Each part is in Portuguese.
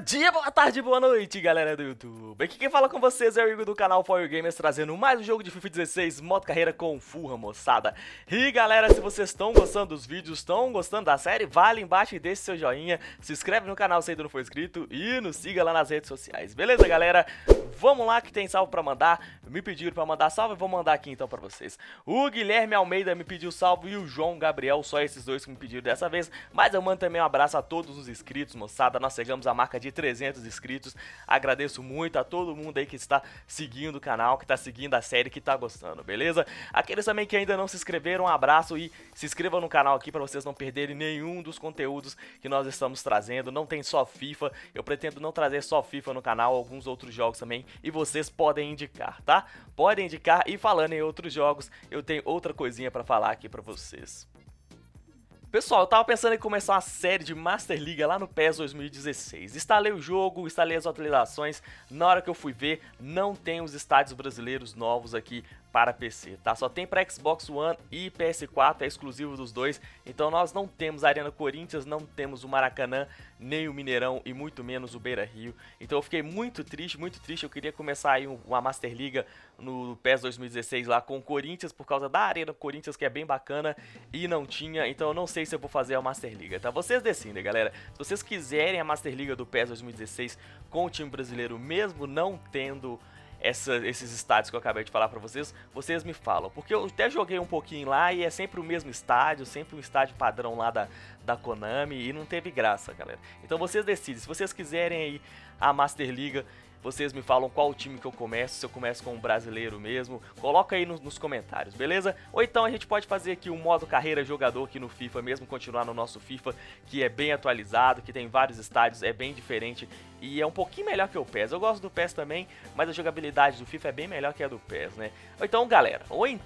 dia, boa tarde, boa noite, galera do YouTube. Aqui quem fala com vocês é o Igor do canal For You Gamers, trazendo mais um jogo de FIFA 16 modo carreira com Fulham, moçada. E galera, se vocês estão gostando dos vídeos, estão gostando da série, vale embaixo e deixe seu joinha, se inscreve no canal se ainda não for inscrito e nos siga lá nas redes sociais. Beleza, galera? Vamos lá que tem salve pra mandar. Me pediram pra mandar salve, eu vou mandar aqui então pra vocês. O Guilherme Almeida me pediu salve e o João Gabriel, só esses dois que me pediram dessa vez. Mas eu mando também um abraço a todos os inscritos, moçada. Nós chegamos à marca de 300 inscritos. Agradeço muito a todo mundo aí que está seguindo o canal, que está seguindo a série, que está gostando, beleza? Aqueles também que ainda não se inscreveram, um abraço e se inscrevam no canal aqui para vocês não perderem nenhum dos conteúdos que nós estamos trazendo. Não tem só FIFA, eu pretendo não trazer só FIFA no canal, alguns outros jogos também, e vocês podem indicar, tá? Podem indicar, e falando em outros jogos, eu tenho outra coisinha para falar aqui para vocês. Pessoal, eu tava pensando em começar uma série de Master League lá no PES 2016. Instalei o jogo, instalei as atualizações. Na hora que eu fui ver, não tem os estádios brasileiros novos aqui para PC, tá? Só tem para Xbox One e PS4, é exclusivo dos dois. Então nós não temos a Arena Corinthians, não temos o Maracanã, nem o Mineirão e muito menos o Beira-Rio. Então eu fiquei muito triste, muito triste. Eu queria começar aí uma Master League no PES 2016 lá com o Corinthians, por causa da Arena Corinthians, que é bem bacana, e não tinha. Então eu não sei se eu vou fazer a Master League, tá? Vocês decidem, galera. Se vocês quiserem a Master League do PES 2016 com o time brasileiro, mesmo não tendo esses estádios que eu acabei de falar pra vocês, vocês me falam, porque eu até joguei um pouquinho lá e é sempre o mesmo estádio, sempre um estádio padrão lá da Konami, e não teve graça, galera. Então vocês decidem, se vocês quiserem aí a Master League, vocês me falam qual time que eu começo, se eu começo com um brasileiro mesmo, coloca aí nos comentários, beleza? Ou então a gente pode fazer aqui um modo carreira jogador aqui no FIFA mesmo, continuar no nosso FIFA, que é bem atualizado, que tem vários estádios, é bem diferente e é um pouquinho melhor que o PES. Eu gosto do PES também, mas a jogabilidade do FIFA é bem melhor que a do PES, né? Ou então, galera,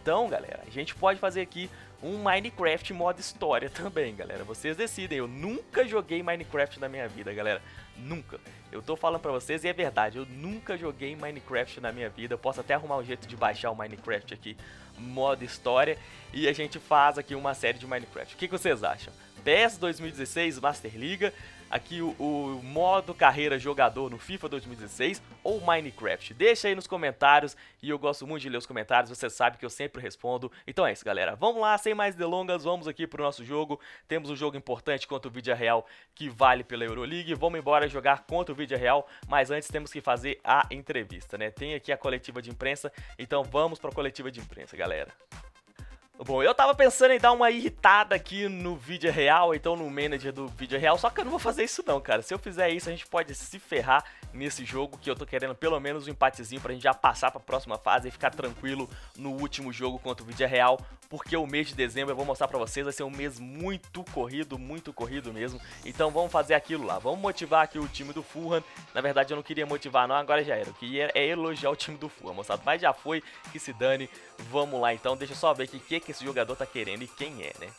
a gente pode fazer aqui um Minecraft modo história também, galera. Vocês decidem. Eu nunca joguei Minecraft na minha vida, galera. Nunca. Eu tô falando pra vocês e é verdade. Eu nunca joguei Minecraft na minha vida. Eu posso até arrumar um jeito de baixar o Minecraft aqui, modo história, e a gente faz aqui uma série de Minecraft. O que vocês acham? PES 2016 Master League, aqui o modo carreira jogador no FIFA 2016 ou Minecraft? Deixa aí nos comentários, e eu gosto muito de ler os comentários, você sabe que eu sempre respondo. Então é isso, galera, vamos lá, sem mais delongas, vamos aqui pro nosso jogo. Temos um jogo importante contra o Villarreal, que vale pela Euroleague. Vamos embora jogar contra o Villarreal, mas antes temos que fazer a entrevista, né? Tem aqui a coletiva de imprensa, então vamos pra coletiva de imprensa, galera. Bom, eu tava pensando em dar uma irritada aqui no Villarreal, então no manager do Villarreal, só que eu não vou fazer isso não, cara. Se eu fizer isso, a gente pode se ferrar nesse jogo, que eu tô querendo pelo menos um empatezinho pra gente já passar pra próxima fase e ficar tranquilo no último jogo contra o Villarreal, porque o mês de dezembro, eu vou mostrar pra vocês, vai ser um mês muito corrido mesmo. Então vamos fazer aquilo lá, vamos motivar aqui o time do Fulham. Na verdade eu não queria motivar não, agora já era. Eu queria elogiar o time do Fulham, moçada, mas já foi, que se dane. Vamos lá então, deixa eu só ver aqui o que esse jogador tá querendo e quem é, né?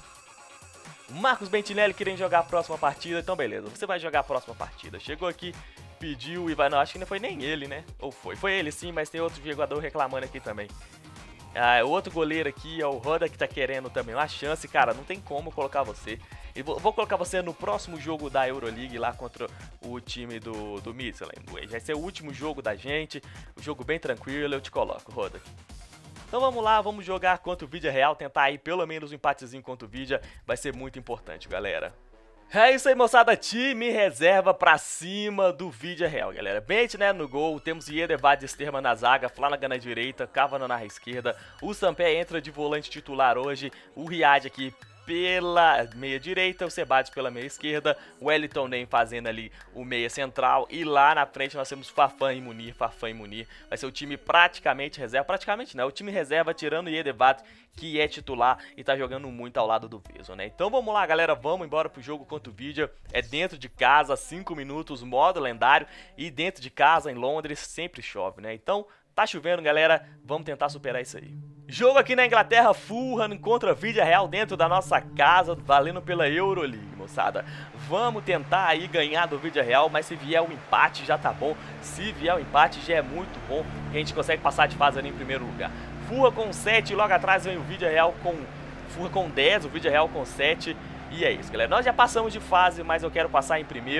Marcos Bentinelli querendo jogar a próxima partida, então beleza, você vai jogar a próxima partida. Chegou aqui, pediu e vai, não, acho que não foi nem ele, né? Ou foi? Foi ele sim, mas tem outro jogador reclamando aqui também. O outro goleiro aqui é o Roda, que tá querendo também uma chance, cara, não tem como colocar você. E vou colocar você no próximo jogo da Euroleague lá contra o time do Midland. Vai ser o último jogo da gente, um jogo bem tranquilo, eu te coloco, Roda. Então vamos lá, vamos jogar contra o Villarreal, tentar aí pelo menos um empatezinho contra o Vidia, vai ser muito importante, galera. É isso aí, moçada, time reserva pra cima do Villarreal, galera. Bente, né, no gol, temos Yedevad Sterma na zaga, Flanagan na direita, Cavani na esquerda, o Sampé entra de volante titular hoje, o Riad aqui pela meia direita, o Sebades pela meia esquerda, o Wellington Nem fazendo ali o meia central, e lá na frente nós temos Fafan e Munir, vai ser o time praticamente reserva, praticamente não, o time reserva tirando o Yedevat, que é titular e tá jogando muito ao lado do Vezo, né? Então vamos lá, galera, vamos embora pro jogo contra o Vidia, é dentro de casa, 5 minutos, modo lendário, e dentro de casa, em Londres, sempre chove, né? Então tá chovendo, galera, vamos tentar superar isso aí. Jogo aqui na Inglaterra, Fulham contra Villarreal dentro da nossa casa, valendo pela Euroleague, moçada. Vamos tentar aí ganhar do Villarreal, mas se vier o empate já tá bom. Se vier o empate já é muito bom, que a gente consegue passar de fase ali em primeiro lugar. Fulham com 7, logo atrás vem o Villarreal com 10, o Villarreal com 7. E é isso, galera. Nós já passamos de fase, mas eu quero passar em primeiro.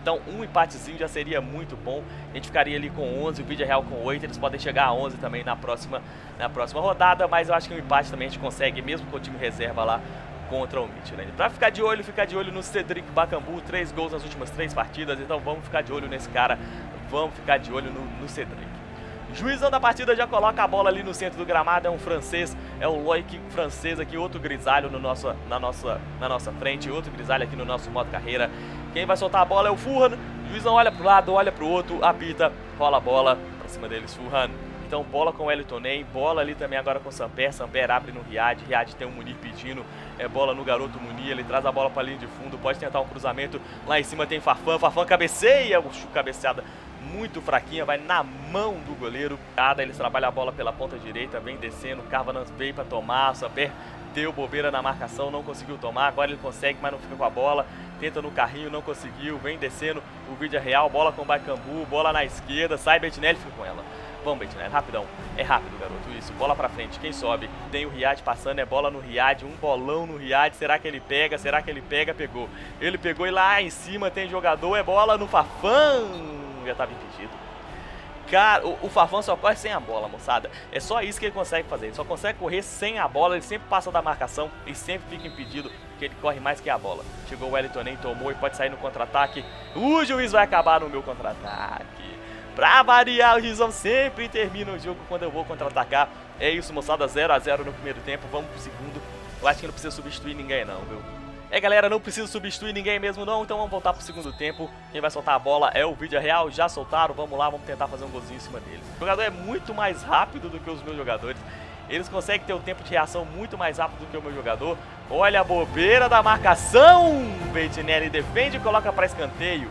Então um empatezinho já seria muito bom. A gente ficaria ali com 11, o Vidia Real com 8. Eles podem chegar a 11 também na próxima rodada. Mas eu acho que um empate também a gente consegue, mesmo com o time reserva lá contra o Midland. Pra ficar de olho no Cedric Bakambu. 3 gols nas últimas 3 partidas. Então vamos ficar de olho nesse cara. Vamos ficar de olho no Cedric. Juizão da partida já coloca a bola ali no centro do gramado, é um francês, é o Loic francês aqui, outro grisalho na nossa frente, outro grisalho aqui no nosso modo carreira. Quem vai soltar a bola é o Furhan, o juizão olha pro lado, olha pro outro, apita, rola a bola pra cima deles, Furhan. Então bola com o Wellington Ney, bola ali também agora com o Samper abre no Riad tem o Munir pedindo, bola no garoto Munir, ele traz a bola pra linha de fundo, pode tentar um cruzamento, lá em cima tem Farfan cabeceia, cabeceada muito fraquinha, vai na mão do goleiro. Eles trabalham a bola pela ponta direita, vem descendo, Carvanan veio pra tomar, o Samper deu bobeira na marcação, não conseguiu tomar, agora ele consegue, mas não fica com a bola, tenta no carrinho, não conseguiu, vem descendo o Vidia Real, bola com o Bakambu, bola na esquerda, sai Bettinelli, fica com ela. Vamos, Bettinelli, rapidão, é rápido, garoto, isso, bola pra frente, quem sobe? Tem o Riad passando, é bola no Riad, um bolão no Riad, será que ele pega? Pegou. Ele pegou e lá em cima tem jogador, é bola no Farfan, já estava impedido. Cara, o Farfan só corre sem a bola, moçada. É só isso que ele consegue fazer. Ele só consegue correr sem a bola. Ele sempre passa da marcação e sempre fica impedido, porque ele corre mais que a bola. Chegou o Wellington, nem tomou e pode sair no contra-ataque. O juiz vai acabar no meu contra-ataque. Pra variar, o juizão sempre termina o jogo quando eu vou contra-atacar. É isso, moçada, 0 a 0 no primeiro tempo. Vamos pro segundo. Eu acho que não precisa substituir ninguém não, viu? Galera, não precisa substituir ninguém mesmo não, então vamos voltar pro segundo tempo. Quem vai soltar a bola é o Vidia Real, já soltaram, vamos lá, vamos tentar fazer um golzinho em cima deles. O jogador é muito mais rápido do que os meus jogadores, eles conseguem ter o tempo de reação muito mais rápido do que o meu jogador. Olha a bobeira da marcação, Bettinelli defende e coloca para escanteio.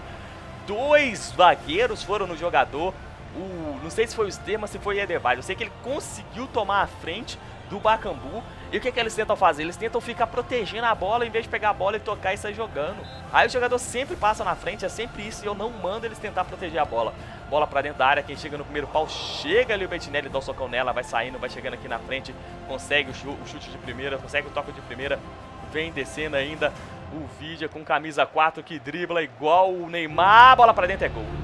2 zagueiros foram no jogador, não sei se foi o Sterman, se foi o Edevaldo, eu sei que ele conseguiu tomar a frente do Bakambu. E o que eles tentam fazer? Eles tentam ficar protegendo a bola em vez de pegar a bola e tocar e sair jogando. Aí o jogador sempre passa na frente, é sempre isso, e eu não mando eles tentar proteger a bola. Bola pra dentro da área, quem chega no primeiro pau, chega ali o Bettinelli, dá um socão nela, vai saindo, vai chegando aqui na frente, consegue o chute de primeira, consegue o toque de primeira, vem descendo ainda o Vidia com camisa 4 que dribla igual o Neymar, bola pra dentro, é gol.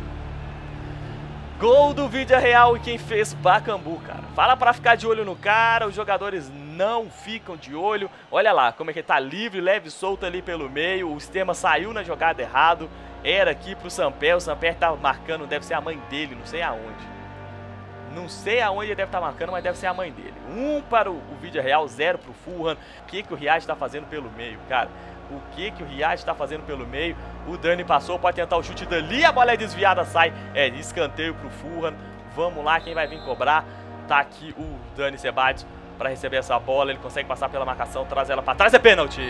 Gol do Vidia Real e quem fez Bakambu, cara. Fala pra ficar de olho no cara, os jogadores não ficam de olho. Olha lá como é que ele tá livre, leve e solto ali pelo meio. O Sterman saiu na jogada errado. Era aqui pro Samper, o Samper tá marcando, deve ser a mãe dele, não sei aonde. Não sei aonde ele deve estar marcando, mas deve ser a mãe dele. 1 para o Vidia Real, 0 pro Furhan. O que o Riad tá fazendo pelo meio, cara? O que o Riad está fazendo pelo meio? O Dani passou, pode tentar o chute dali, a bola é desviada, sai. Escanteio pro Furhan. Vamos lá, quem vai vir cobrar? Tá aqui o Dani Ceballos para receber essa bola. Ele consegue passar pela marcação, traz ela para trás, é pênalti.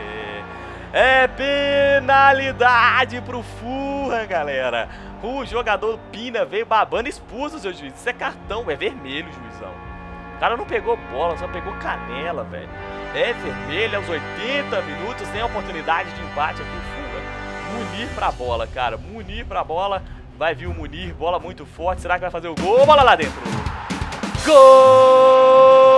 É penalidade pro Furhan, galera. O jogador Pina veio babando, expulso, seu juiz. Isso é cartão, é vermelho, juizão. O cara não pegou bola, só pegou canela, velho. É vermelho, aos 80 minutos, tem a oportunidade de empate aqui o Furhan. Munir pra bola, cara, Munir pra bola. Vai vir o Munir, bola muito forte, será que vai fazer o gol? Bola lá dentro. Gol!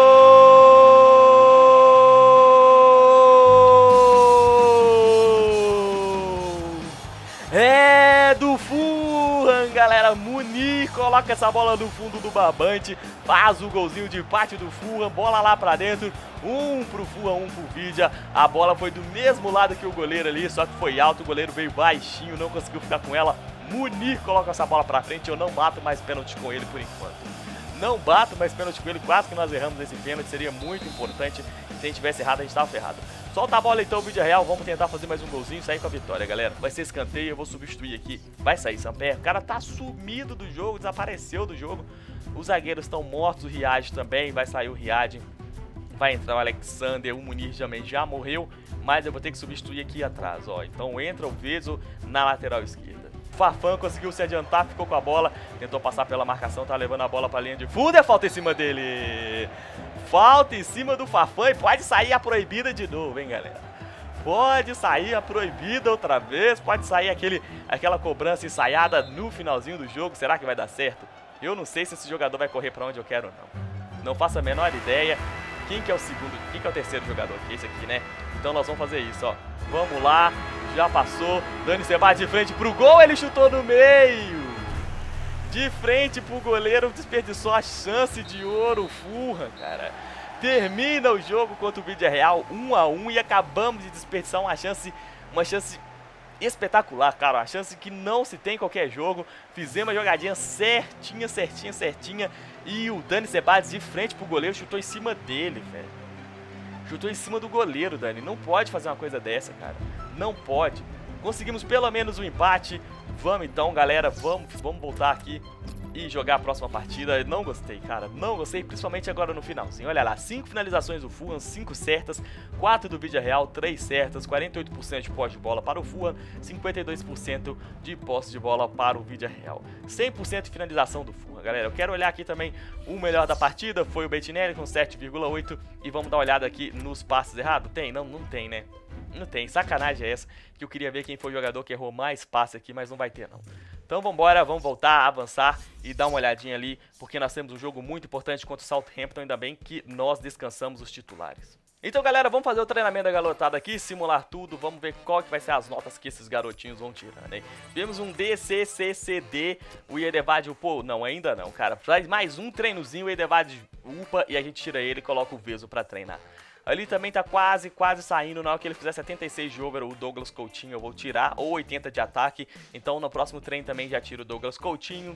É do Furhan, galera. Munir coloca essa bola no fundo do barbante, faz o golzinho de empate do Furhan, bola lá pra dentro. 1 pro Furhan, 1 pro Vidia. A bola foi do mesmo lado que o goleiro ali, só que foi alto, o goleiro veio baixinho, não conseguiu ficar com ela. Munir coloca essa bola pra frente, eu não bato mais pênalti com ele por enquanto. Não bato mais pênalti com ele, quase que nós erramos esse pênalti, seria muito importante. Se a gente tivesse errado, a gente tava ferrado. Solta a bola então, Vidia Real, vamos tentar fazer mais um golzinho e sair com a vitória, galera. Vai ser escanteio, eu vou substituir aqui. Vai sair Samper, o cara tá sumido do jogo, desapareceu do jogo. Os zagueiros estão mortos, o Riad também, vai sair o Riad. Vai entrar o Alexander, o Munir também já morreu, mas eu vou ter que substituir aqui atrás, ó. Então entra o Vezo na lateral esquerda. Farfan conseguiu se adiantar, ficou com a bola, tentou passar pela marcação, tá levando a bola pra linha de fundo, é falta em cima dele. Falta em cima do Farfan e pode sair a proibida de novo, hein, galera. Pode sair a proibida outra vez, pode sair aquela cobrança ensaiada no finalzinho do jogo, será que vai dar certo? Eu não sei se esse jogador vai correr pra onde eu quero ou não. Não faço a menor ideia. Quem que é o segundo, quem que é o terceiro jogador aqui? Esse aqui, né? Então nós vamos fazer isso, ó. Vamos lá, Já passou. Dani Sebade de frente pro gol. Ele chutou no meio. De frente pro goleiro. Desperdiçou a chance de ouro. Fulham, cara. Termina o jogo contra o Villarreal 1 a 1 e acabamos de desperdiçar uma chance espetacular, cara. Uma chance que não se tem em qualquer jogo. Fizemos a jogadinha certinha. E o Dani Sebades de frente pro goleiro chutou em cima dele, velho. Chutou em cima do goleiro, Dani. Não pode fazer uma coisa dessa, cara. Não pode. Conseguimos pelo menos um empate. Vamos então, galera. Vamos voltar aqui e jogar a próxima partida. Não gostei, cara. Não gostei, principalmente agora no finalzinho. Olha lá, 5 finalizações do Fulham, 5 certas, 4 do Villarreal, 3 certas, 48% de posse de bola para o Fulham, 52% de posse de bola para o Villarreal. 100% de finalização do Fulham, galera. Eu quero olhar aqui também o melhor da partida, foi o Bettinelli com 7,8 e vamos dar uma olhada aqui nos passes errados. Tem? Não, não tem, né? Não tem, sacanagem é essa, que eu queria ver quem foi o jogador que errou mais passe aqui, mas não vai ter não. Então vambora, vamos voltar, avançar e dar uma olhadinha ali, porque nós temos um jogo muito importante contra o Southampton, ainda bem que nós descansamos os titulares. Então galera, vamos fazer o treinamento da garotada aqui, simular tudo, vamos ver qual que vai ser as notas que esses garotinhos vão tirando, hein? Tivemos um D, C, C, C, D, o Yedevad, pô, não, ainda não, cara. Faz mais um treinozinho, o Yedevad upa e a gente tira ele e coloca o Veso pra treinar. Ali também tá quase saindo. Na hora que ele fizer 76 de jogo, o Douglas Coutinho eu vou tirar, ou 80 de ataque. Então no próximo treino também já tiro o Douglas Coutinho.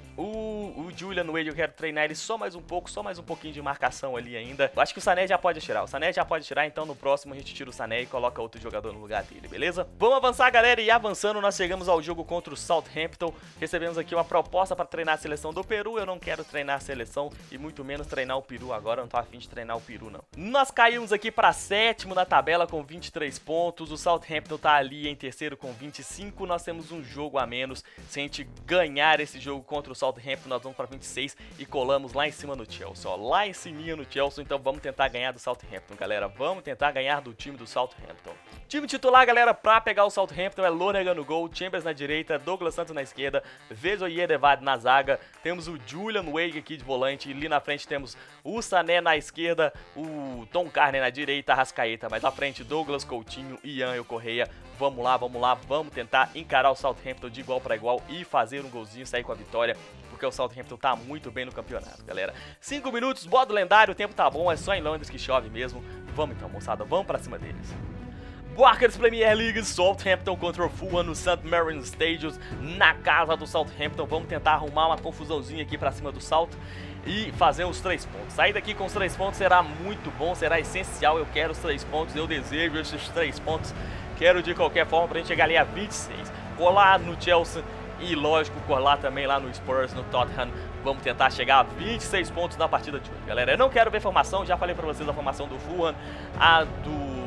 O Julian Wade eu quero treinar ele só mais um pouquinho de marcação ali ainda. Eu acho que o Sané já pode tirar, então no próximo a gente tira o Sané e coloca outro jogador no lugar dele, beleza? Vamos avançar, galera, e avançando nós chegamos ao jogo contra o Southampton. Recebemos aqui uma proposta para treinar a seleção do Peru. Eu não quero treinar a seleção e muito menos treinar o Peru agora, eu não tô afim de treinar o Peru não. Nós caímos aqui para sétimo na tabela com 23 pontos, o Southampton tá ali em terceiro com 25, nós temos um jogo a menos. Se a gente ganhar esse jogo contra o Southampton, nós vamos para 26 e colamos lá em cima no Chelsea, ó, lá em cima no Chelsea. Então vamos tentar ganhar do Southampton, galera, vamos tentar ganhar do time do Southampton. Time titular, galera, pra pegar o Southampton é Lonergan no gol, Chambers na direita, Douglas Santos na esquerda, Vezo e Yedevad na zaga, temos o Julian Wade aqui de volante, e ali na frente temos o Sané na esquerda, o Tom Carney na direita, Arrascaeta mais à frente, Douglas Coutinho e Ian Correia. Vamos lá, vamos tentar encarar o Southampton de igual para igual e fazer um golzinho, sair com a vitória, porque o Southampton tá muito bem no campeonato, galera. 5 minutos, modo lendário, o tempo tá bom, é só em Londres que chove mesmo. Vamos então, moçada, vamos pra cima deles. Walkers Premier League, Southampton contra o Fulham no St. Mary's Stadium, na casa do Southampton. Vamos tentar arrumar uma confusãozinha aqui pra cima do South e fazer os 3 pontos. Sair daqui com os 3 pontos será muito bom, será essencial. Eu quero os 3 pontos, eu desejo esses 3 pontos. Quero de qualquer forma pra gente chegar ali a 26. Colar no Chelsea e, lógico, colar também lá no Spurs, no Tottenham. Vamos tentar chegar a 26 pontos na partida de hoje, galera. Eu não quero ver formação, já falei pra vocês a formação do Fulham, a do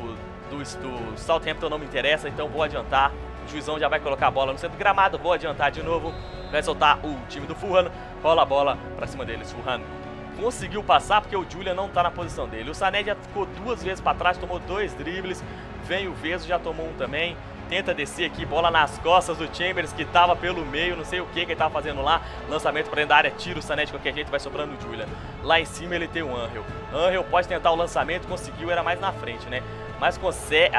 Southampton não me interessa, então vou adiantar. O juizão já vai colocar a bola no centro do gramado, vou adiantar de novo. Vai soltar o time do Fulham, rola a bola pra cima deles. Fulham conseguiu passar porque o Julian não tá na posição dele. O Sané já ficou 2 vezes pra trás, tomou 2 dribles. Vem o Vezo, já tomou um também. Tenta descer aqui, bola nas costas do Chambers, que tava pelo meio, não sei o que ele tava fazendo lá. Lançamento pra dentro da área, tira o Sané de qualquer jeito, vai sobrando o Julian. Lá em cima ele tem o Angel. Angel pode tentar o lançamento, conseguiu, era mais na frente, né? Mas consegue...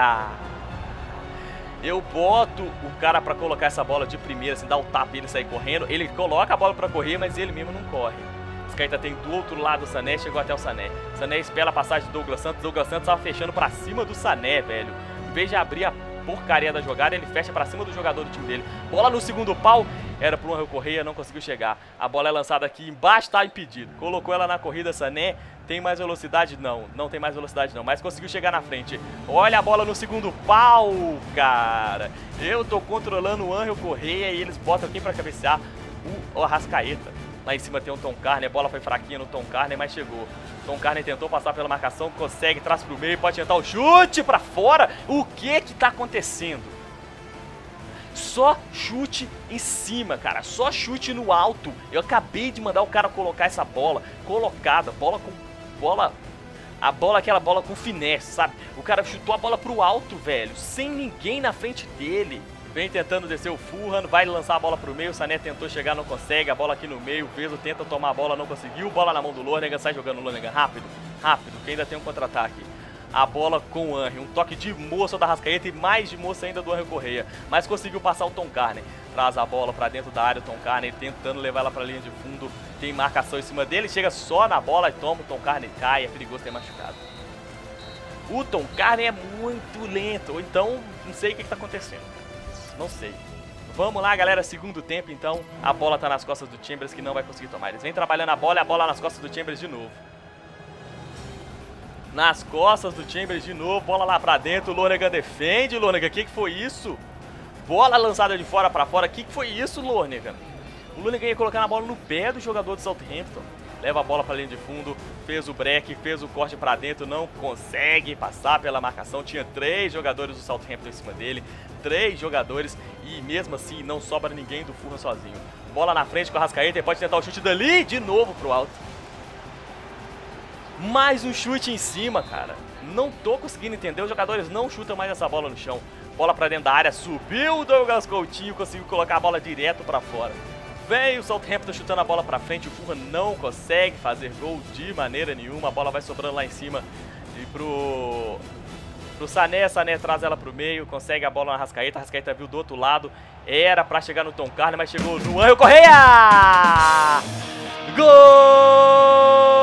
Eu boto o cara pra colocar essa bola de primeira, assim, dar o tapa e ele sair correndo. Ele coloca a bola pra correr, mas ele mesmo não corre. Scaeta tem do outro lado o Sané, chegou até o Sané. Sané espera a passagem do Douglas Santos. Douglas Santos tava fechando pra cima do Sané, velho. Em vez de abrir a porcaria da jogada, ele fecha pra cima do jogador do time dele. Bola no segundo pau, era pro Angel Correia, não conseguiu chegar. A bola é lançada aqui, embaixo tá impedido. Colocou ela na corrida, Sané. Tem mais velocidade? Não, não tem mais velocidade não, mas conseguiu chegar na frente. Olha a bola no segundo pau, cara. Eu tô controlando o Angel Correia e eles botam aqui pra cabecear o Arrascaeta. Lá em cima tem o Tom Carney, a bola foi fraquinha no Tom Carney, mas chegou. Tom Carney tentou passar pela marcação, consegue, traz pro meio, pode tentar o chute pra fora. O que tá acontecendo? Só chute em cima, cara, só chute no alto. Eu acabei de mandar o cara colocar essa bola colocada, aquela bola com finesse, sabe? O cara chutou a bola pro alto, velho, sem ninguém na frente dele. Vem tentando descer o Fulham, vai lançar a bola pro meio, o Sané tentou chegar, não consegue, a bola aqui no meio, o Vezo tenta tomar a bola, não conseguiu, bola na mão do Lonergan, sai jogando o Lonergan, rápido, que ainda tem um contra-ataque. a bola com o Angel. Um toque de moça da Arrascaeta e mais de moça ainda do Angel Correia. Mas conseguiu passar o Tom Carne. Traz a bola pra dentro da área, o Tom Carne tentando levar ela pra linha de fundo. Tem marcação em cima dele, chega só na bola e toma, o Tom Carne cai, é perigoso ter machucado. O Tom Carne é muito lento, ou então não sei o que tá acontecendo. Não sei. Vamos lá, galera, segundo tempo, então. A bola tá nas costas do Chambers, que não vai conseguir tomar. Eles vêm trabalhando a bola e a bola nas costas do Chambers de novo. Nas costas do Chambers de novo, bola lá pra dentro, o Lonergan defende. Lonergan, o que foi isso? Bola lançada de fora pra fora, o que foi isso, Lonergan? O Lonergan ia colocando a bola no pé do jogador do Southampton. Leva a bola pra linha de fundo, fez o break, fez o corte pra dentro, não consegue passar pela marcação. Tinha 3 jogadores do Southampton em cima dele, 3 jogadores, e mesmo assim não sobra ninguém do Fulham sozinho. Bola na frente com a Arrascaeta, ele pode tentar o chute dali, de novo pro alto. Mais um chute em cima, cara. Não tô conseguindo entender, os jogadores não chutam mais essa bola no chão. Bola pra dentro da área, subiu o Douglas Coutinho, conseguiu colocar a bola direto pra fora. Vem o Southampton chutando a bola pra frente, o Fulham não consegue fazer gol de maneira nenhuma. A bola vai sobrando lá em cima e pro Sané, Sané traz ela pro meio, consegue a bola na Arrascaeta, a Arrascaeta viu do outro lado, era pra chegar no Tom Carne, mas chegou no Angel Correia! Gol!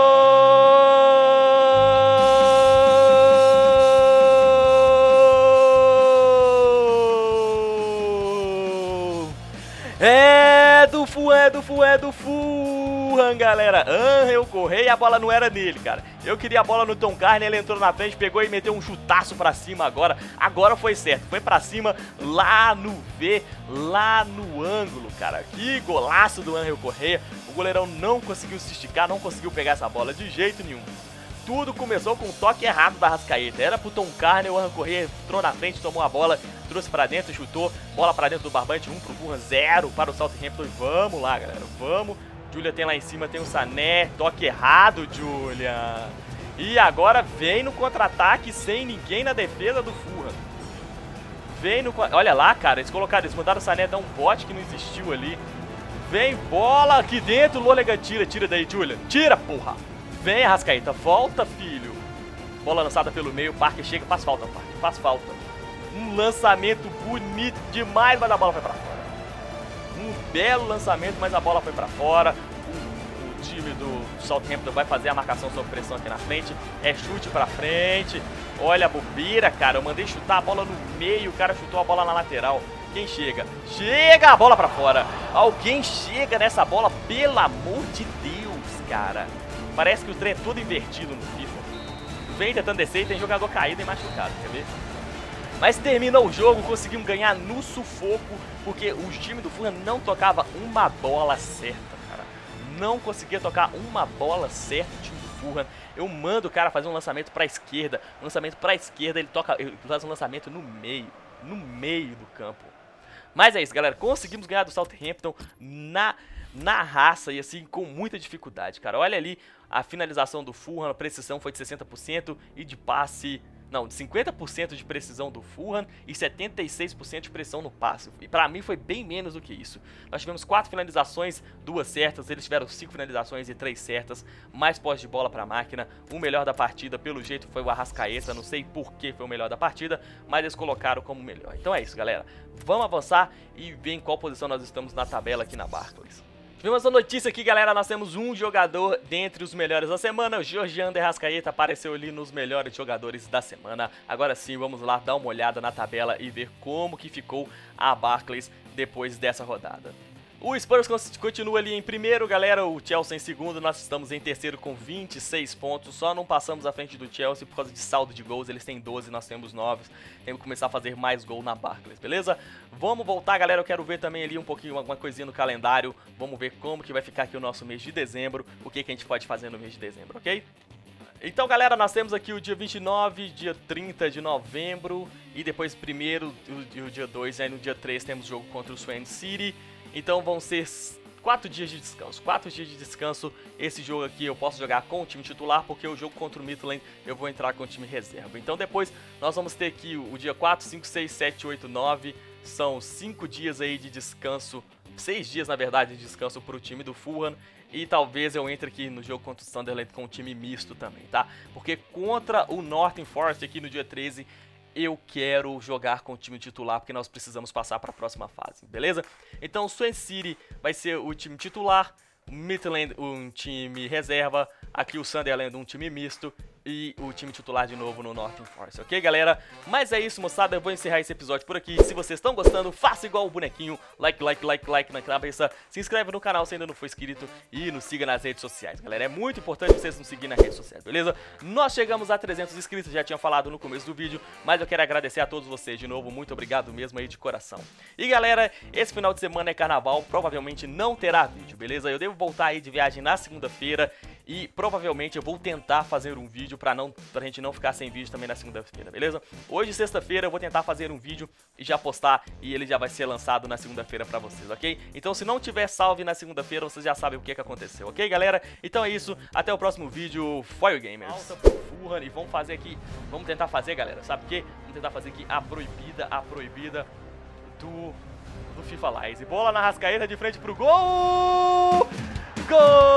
É do Fulham, galera. Angel Correia, a bola não era nele, cara. Eu queria a bola no Tom Carne, ele entrou na frente, pegou e meteu um chutaço pra cima agora. Agora foi certo, foi pra cima, lá no V, lá no ângulo, cara. Que golaço do Angel Correia. O goleirão não conseguiu se esticar, não conseguiu pegar essa bola de jeito nenhum. Tudo começou com um toque errado da Arrascaeta. Era pro Tom Carne, o Angel Correia entrou na frente, tomou a bola, trouxe pra dentro, chutou. Bola pra dentro do barbante, 1 pro Fulham, 0 para o Southampton. E vamos lá, galera, vamos. Julian tem lá em cima, tem o Sané. Toque errado, Julian. E agora vem no contra-ataque sem ninguém na defesa do Fulham. Vem no... Olha lá, cara, eles mandaram o Sané dar um bote que não existiu ali. Vem bola aqui dentro, Lonergan tira daí, Julian. Tira, porra. Vem, Arrascaeta, volta, filho. Bola lançada pelo meio, Parker chega, faz falta, Parker, faz falta. Um lançamento bonito demais, mas a bola foi pra fora. Um belo lançamento, mas a bola foi pra fora. O time do Southampton vai fazer a marcação sob pressão aqui na frente. É chute pra frente. Olha a bobeira, cara, eu mandei chutar a bola no meio, o cara chutou a bola na lateral. Quem chega? Chega a bola pra fora. Alguém chega nessa bola, pelo amor de Deus, cara. Parece que o trem é todo invertido no FIFA. Vem tentando descer e tem jogador caído e machucado, quer ver? Mas terminou o jogo, conseguimos ganhar no sufoco, porque o time do Fulham não tocava uma bola certa, cara. Não conseguia tocar uma bola certa o time do Fulham. Eu mando o cara fazer um lançamento pra esquerda. Ele faz um lançamento no meio do campo. Mas é isso, galera. Conseguimos ganhar do Southampton na raça e assim, com muita dificuldade, cara. Olha ali a finalização do Fulham, a precisão foi de 60% e de passe... Não, de 50% de precisão do Fulham e 76% de precisão no passe. E pra mim foi bem menos do que isso. Nós tivemos 4 finalizações, 2 certas. Eles tiveram 5 finalizações e 3 certas. Mais posse de bola pra máquina. O melhor da partida, pelo jeito, foi o Arrascaeta. Não sei por que foi o melhor da partida, mas eles colocaram como melhor. Então é isso, galera. Vamos avançar e ver em qual posição nós estamos na tabela aqui na Barclays. Tivemos uma notícia aqui, galera, nós temos um jogador dentre os melhores da semana. O Georgian de Arrascaeta apareceu ali nos melhores jogadores da semana. Agora sim, vamos lá dar uma olhada na tabela e ver como que ficou a Barclays depois dessa rodada. O Spurs continua ali em primeiro, galera, o Chelsea em segundo, nós estamos em terceiro com 26 pontos, só não passamos à frente do Chelsea por causa de saldo de gols, eles têm 12, nós temos 9, temos que começar a fazer mais gol na Barclays, beleza? Vamos voltar, galera, eu quero ver também ali um pouquinho, alguma coisinha no calendário, vamos ver como que vai ficar aqui o nosso mês de dezembro, o que a gente pode fazer no mês de dezembro, ok? Então, galera, nós temos aqui o dia 29, dia 30 de novembro, e depois primeiro, o dia 2, aí no dia 3 temos jogo contra o Swansea City. Então vão ser 4 dias de descanso. 4 dias de descanso. Esse jogo aqui eu posso jogar com o time titular, porque o jogo contra o Midland eu vou entrar com o time reserva. Então depois nós vamos ter aqui o dia 4, 5, 6, 7, 8, 9. São 5 dias aí de descanso 6 dias, na verdade, de descanso pro time do Fulham. E talvez eu entre aqui no jogo contra o Sunderland com um time misto também, tá? Porque contra o Nottingham Forest aqui no dia 13, eu quero jogar com o time titular, porque nós precisamos passar para a próxima fase, beleza? Então o Swansea City vai ser o time titular, o Midland um time reserva, aqui o Sunderland um time misto e o time titular de novo no Nottingham Forest, ok, galera? Mas é isso, moçada, eu vou encerrar esse episódio por aqui. Se vocês estão gostando, faça igual o bonequinho, like na cabeça, se inscreve no canal se ainda não for inscrito e nos siga nas redes sociais, galera. É muito importante vocês nos seguirem nas redes sociais, beleza? Nós chegamos a 300 inscritos, já tinha falado no começo do vídeo, mas eu quero agradecer a todos vocês de novo, muito obrigado mesmo aí de coração. E galera, esse final de semana é carnaval, provavelmente não terá vídeo, beleza? Eu devo voltar aí de viagem na segunda-feira e provavelmente eu vou tentar fazer um vídeo pra gente não ficar sem vídeo também na segunda-feira, beleza? Hoje, sexta-feira, eu vou tentar fazer um vídeo e já postar e ele já vai ser lançado na segunda-feira pra vocês, ok? Então se não tiver salve na segunda-feira, vocês já sabem o que aconteceu, ok, galera? Então é isso, até o próximo vídeo, Foil Gamers. Alta pro Fulham e vamos fazer aqui, vamos tentar fazer, galera, sabe o quê? Vamos tentar fazer aqui a proibida do FIFA Live. Bola na rascaeta de frente pro gol! Gol!